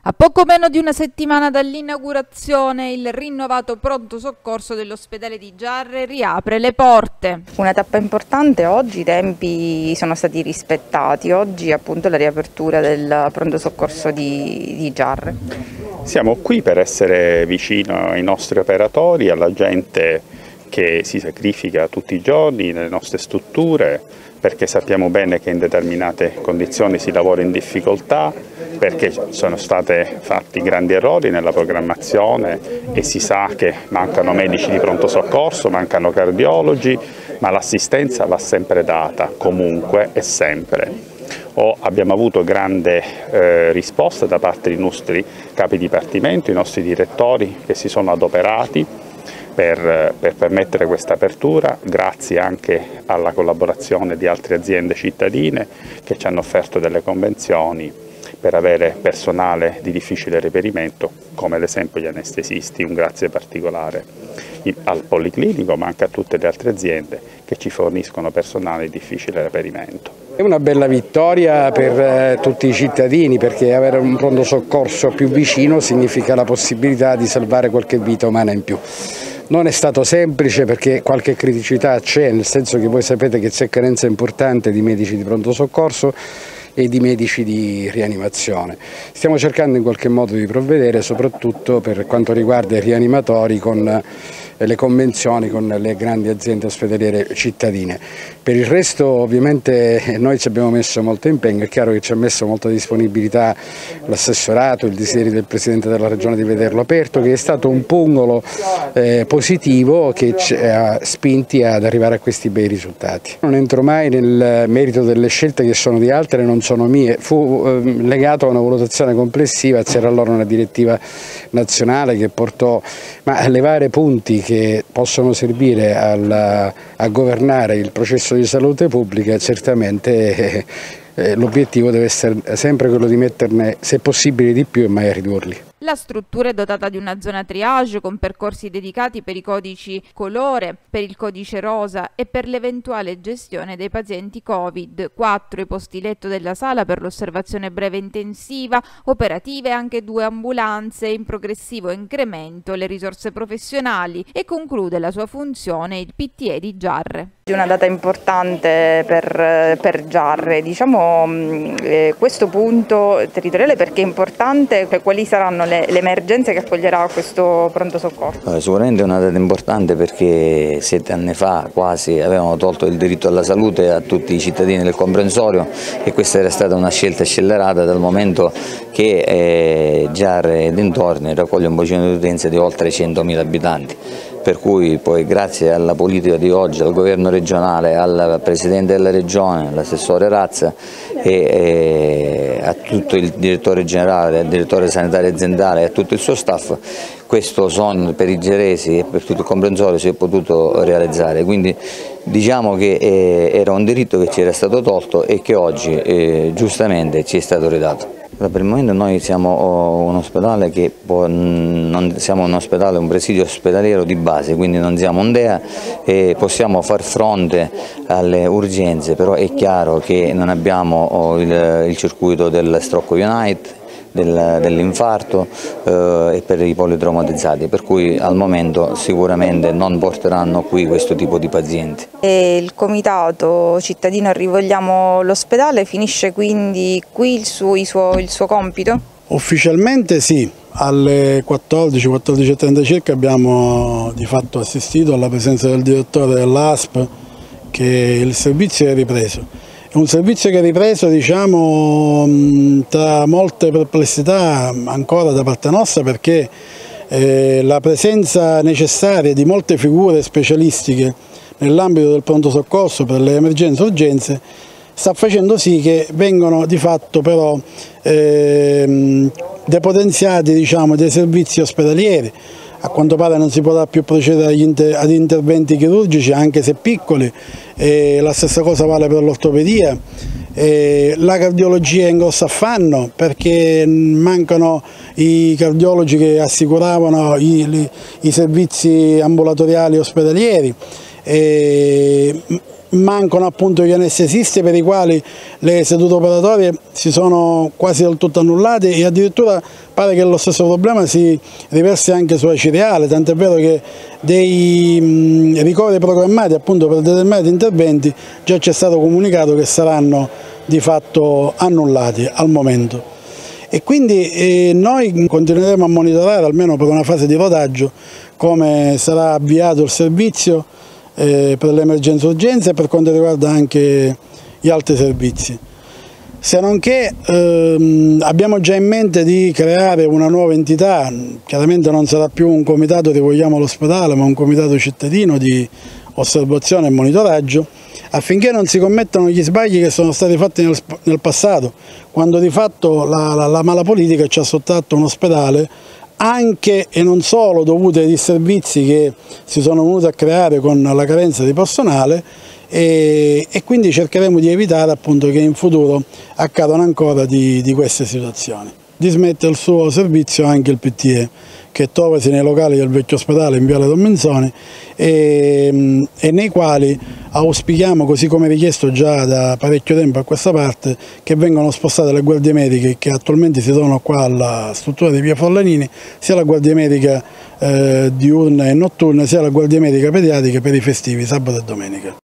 A poco meno di una settimana dall'inaugurazione, il rinnovato pronto soccorso dell'ospedale di Giarre riapre le porte. Una tappa importante oggi, i tempi sono stati rispettati, oggi appunto la riapertura del pronto soccorso di Giarre. Siamo qui per essere vicino ai nostri operatori, alla gente che si sacrifica tutti i giorni nelle nostre strutture, perché sappiamo bene che in determinate condizioni si lavora in difficoltà, perché sono stati fatti grandi errori nella programmazione e si sa che mancano medici di pronto soccorso, mancano cardiologi, ma l'assistenza va sempre data, comunque e sempre. Abbiamo avuto grande risposta da parte dei nostri capi dipartimento, i nostri direttori che si sono adoperati per permettere questa apertura, grazie anche alla collaborazione di altre aziende cittadine che ci hanno offerto delle convenzioni per avere personale di difficile reperimento, come ad esempio gli anestesisti. Un grazie particolare al Policlinico, ma anche a tutte le altre aziende che ci forniscono personale di difficile reperimento. È una bella vittoria per tutti i cittadini, perché avere un pronto soccorso più vicino significa la possibilità di salvare qualche vita umana in più. Non è stato semplice perché qualche criticità c'è, nel senso che voi sapete che c'è carenza importante di medici di pronto soccorso e di medici di rianimazione. Stiamo cercando in qualche modo di provvedere, soprattutto per quanto riguarda i rianimatori, con le convenzioni con le grandi aziende ospedaliere cittadine. Per il resto ovviamente noi ci abbiamo messo molto impegno, è chiaro che ci ha messo molta disponibilità l'assessorato, il desiderio del Presidente della Regione di vederlo aperto, che è stato un pungolo positivo che ci ha spinti ad arrivare a questi bei risultati. Non entro mai nel merito delle scelte che sono di altre, non sono mie, fu legato a una valutazione complessiva, c'era allora una direttiva nazionale che portò a levare punti che possono servire a governare il processo di salute pubblica. Certamente l'obiettivo deve essere sempre quello di metterne, se possibile, di più e mai a ridurli. La struttura è dotata di una zona triage con percorsi dedicati per i codici colore, per il codice rosa e per l'eventuale gestione dei pazienti Covid. 4 i posti letto della sala per l'osservazione breve intensiva, operative anche 2 ambulanze, in progressivo incremento le risorse professionali, e conclude la sua funzione il PTE di Giarre. Una data importante per Giarre, diciamo questo punto territoriale, perché è importante, quali saranno le emergenze che accoglierà questo pronto soccorso? Sicuramente è una data importante perché 7 anni fa quasi avevano tolto il diritto alla salute a tutti i cittadini del comprensorio, e questa era stata una scelta scellerata dal momento che Giarre e dintorni raccoglie un bacino di utenza di oltre 100.000 abitanti. Per cui poi grazie alla politica di oggi, al governo regionale, al Presidente della Regione, all'assessore Razza e a tutto il direttore generale, al direttore sanitario aziendale e a tutto il suo staff, questo sogno per i geresi e per tutto il comprensorio si è potuto realizzare. Quindi diciamo che era un diritto che ci era stato tolto e che oggi giustamente ci è stato ridato. Per il momento noi siamo un ospedale che non siamo un presidio ospedaliero di base, quindi non siamo un DEA e possiamo far fronte alle urgenze, però è chiaro che non abbiamo il circuito del Stroke Unite, dell'infarto e per i politraumatizzati, per cui al momento sicuramente non porteranno qui questo tipo di pazienti. E il comitato cittadino Rivogliamo l'ospedale finisce quindi qui il suo compito? Ufficialmente sì, alle 14:30 circa abbiamo di fatto assistito alla presenza del direttore dell'ASP, che il servizio è ripreso. È un servizio che è ripreso, diciamo, tra molte perplessità ancora da parte nostra, perché la presenza necessaria di molte figure specialistiche nell'ambito del pronto soccorso per le emergenze e urgenze sta facendo sì che vengono di fatto però depotenziati, diciamo, dei servizi ospedalieri. A quanto pare non si potrà più procedere ad interventi chirurgici, anche se piccoli, la stessa cosa vale per l'ortopedia. La cardiologia è in grosso affanno perché mancano i cardiologi che assicuravano i servizi ambulatoriali ospedalieri. mancano appunto gli anestesisti, per i quali le sedute operatorie si sono quasi del tutto annullate, e addirittura pare che lo stesso problema si riversi anche sulla cireale, tant'è vero che dei ricoveri programmati appunto per determinati interventi già ci è stato comunicato che saranno di fatto annullati al momento. E quindi noi continueremo a monitorare, almeno per una fase di rodaggio, come sarà avviato il servizio per le emergenze urgenze e per quanto riguarda anche gli altri servizi. Se non che abbiamo già in mente di creare una nuova entità, chiaramente non sarà più un comitato Rivogliamo l'ospedale, ma un comitato cittadino di osservazione e monitoraggio, affinché non si commettano gli sbagli che sono stati fatti nel passato, quando di fatto la mala politica ci ha sottratto un ospedale, anche e non solo dovute ai disservizi che si sono venuti a creare con la carenza di personale, e quindi cercheremo di evitare appunto che in futuro accadano ancora di queste situazioni. Dismette il suo servizio anche il PTE, che trovasi nei locali del vecchio ospedale in Viale Don Menzoni e nei quali auspichiamo, così come richiesto già da parecchio tempo a questa parte, che vengano spostate le guardie mediche che attualmente si trovano qua alla struttura di Via Forlanini, sia la guardia medica diurna e notturna, sia la guardia medica pediatrica per i festivi sabato e domenica.